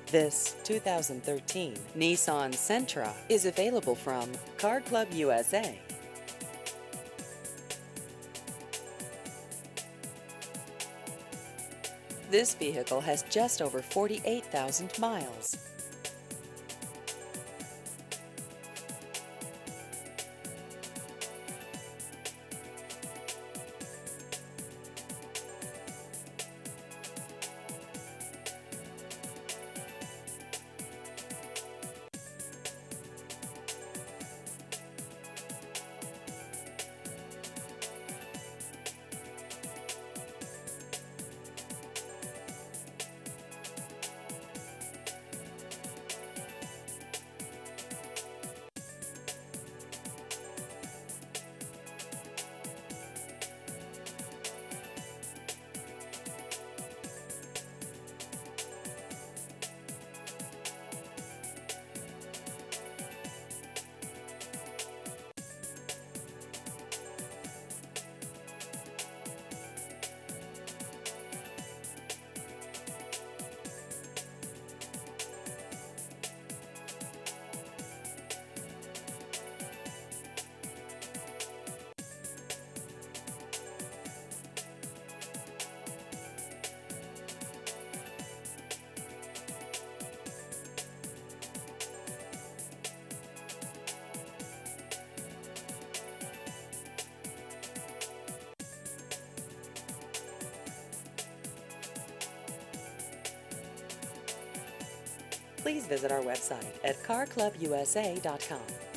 This 2013 Nissan Sentra is available from Car Club USA. This vehicle has just over 48,000 miles. Please visit our website at carclubusa.com.